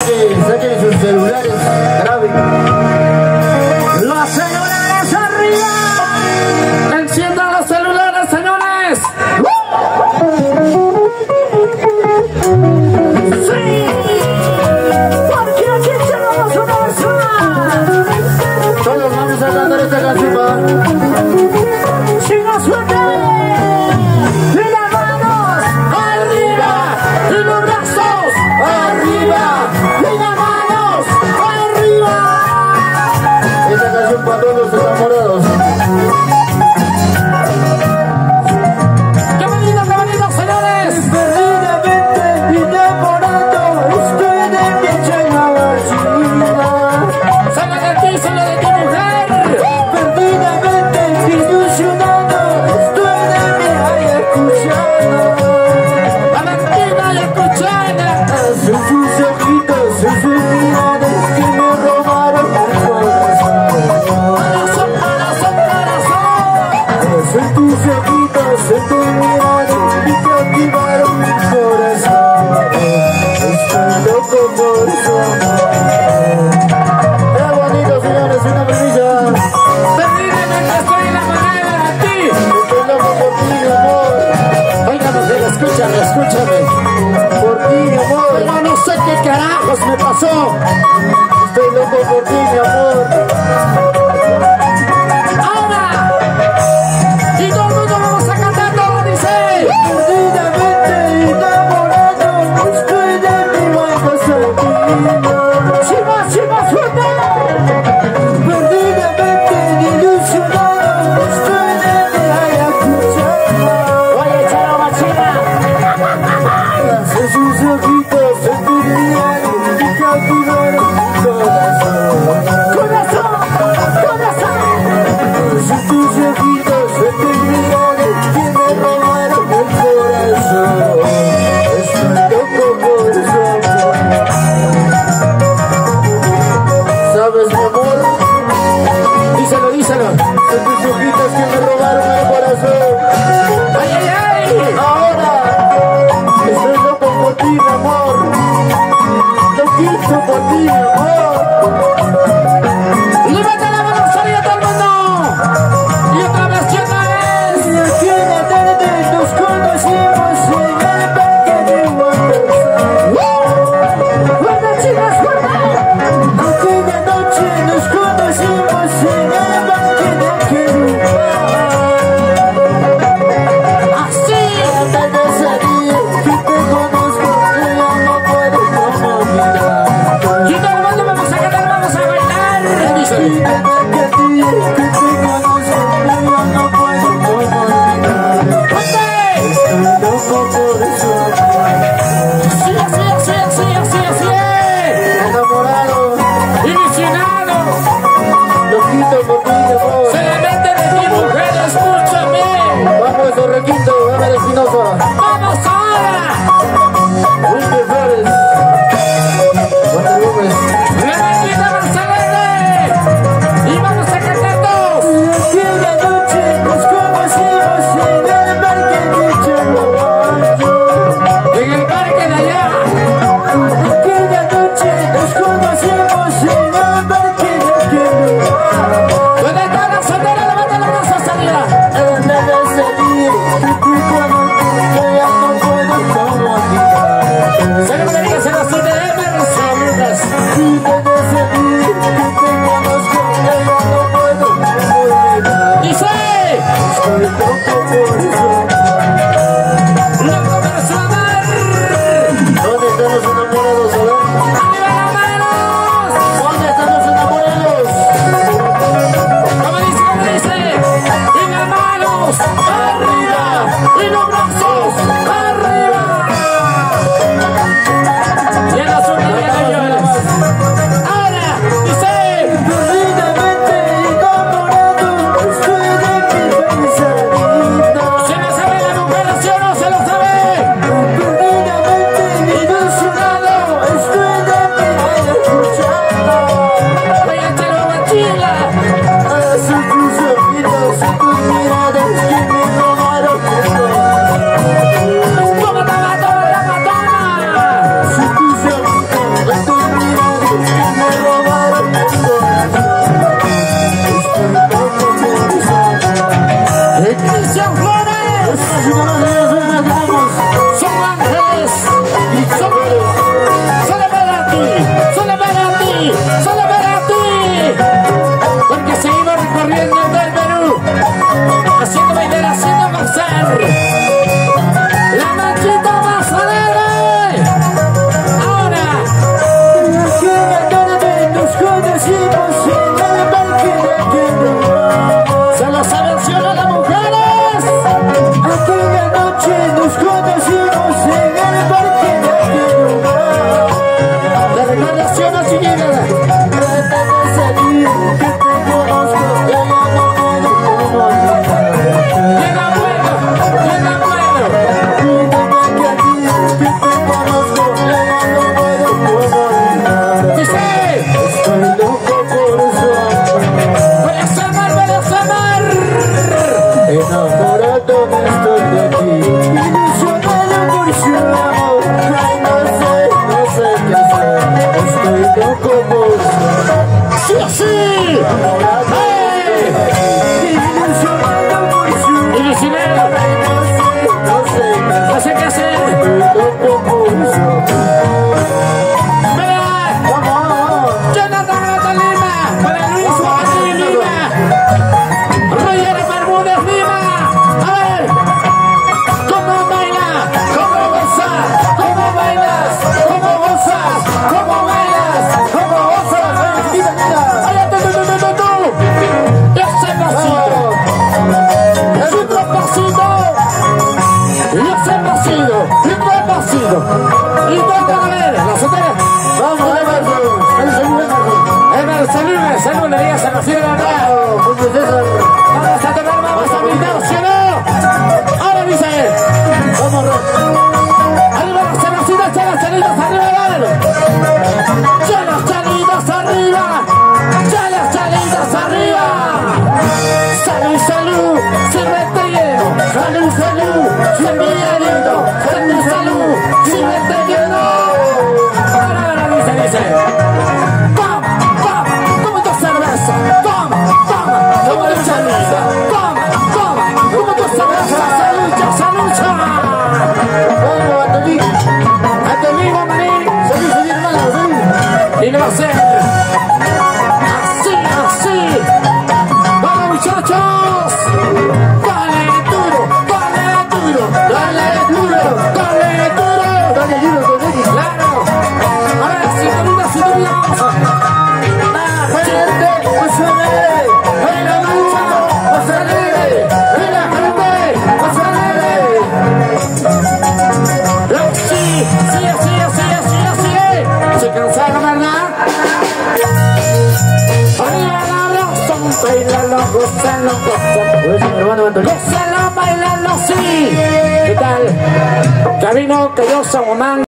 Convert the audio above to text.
Saquen sus celulares, graben. Los celulares arriba. Enciendan los celulares, señores. Sí, porque aquí tenemos una persona. Todos vamos a cantar esta canción. Si nos suerte. Para todos los enamorados. ¡Qué bonito, señores! Perdidamente enamorado, estoy de mi llena vacía. ¡Salga de ti, salga de tu mujer! Perdidamente ilusionado, estoy de mi ayacuchana. ¡Valentina ayacuchana! Son sus ojitos, son sus miradas que me robaron el corazón. Son tus ojitos, son tus miradas que cautivaron mi corazón. Estoy loco por su amor. ¡Qué bonito, señores! ¡Una brilla! ¡Perdidamente estoy enamorada de ti! Estoy loco por ti, mi amor. Oiga, mujer, escúchame. Por ti, mi amor. Yo no sé qué carajos me pasó. Estoy loco por ti, mi amor. Son ángeles. Son solo para ti. Solo para ti. Solo para ti. Porque seguimos recorriendo todo el Perú. Haciendo bailar, haciendo gozar. La manchita más alegre. Ahora. Se los avencionó las mujeres. Aquella noche nos conocimos en el parque de La recordación no sigue nada. Trata de salir, que te conozco, ya no puedo olvidar. Llega bueno, llega bueno. Mírame que aquí, que te conozco, ya no puedo olvidar. Dice, Estoy loco por su amor, puedes amar, puedes amar. enamorado estoy de ti, ilusionado por su amor. Ay, no sé qué hacer, estoy loco por su amor. Sí o sí. ¡Hey! Ilusionado por su amor. Ilusionado. No sé No sé qué hacer. estoy loco por su amor. Mira, Vamos. Jonathan Grata Lima, para Luis Joaquín Lima, Roger Bermúdez Lima. A ver, ¿cómo baila? ¿Cómo goza? ¿Cómo bailas? ¿Cómo gozas? ¿Cómo bailas? ¿Cómo gozas? Oye, tú. Ese pasito. Es otro pasito. Y ese pasito. Y otro pasito. Y toca a ver, las otras. Vamos, Salud, le digas a la ciudad de acá. Vamos a tocar, vamos a brindar, ¿sí o no? Ahora dice, arriba las chalacitas, arriba, dale. Chalas, chalitas arriba. Chalas, chalitas arriba. Salud, salud, sirvete lleno. Salud, sirve lindo. Salud, sirvete lleno. Ahora dice. Toma, como tu cerveza. Toma, como tu cerveza. Toma, como tu cerveza. Salud. A tu amigo, manín. Y no va a ser así. Vamos, muchachos. Dale duro. Claro. Ahora, cinturita, vamos a ver. Se cansaron, ¿verdad? Arriba la razón, bailalo, gózalo. Gózalo, bailalo, sí. ¿Qué tal? Camino, Callosa, Momán.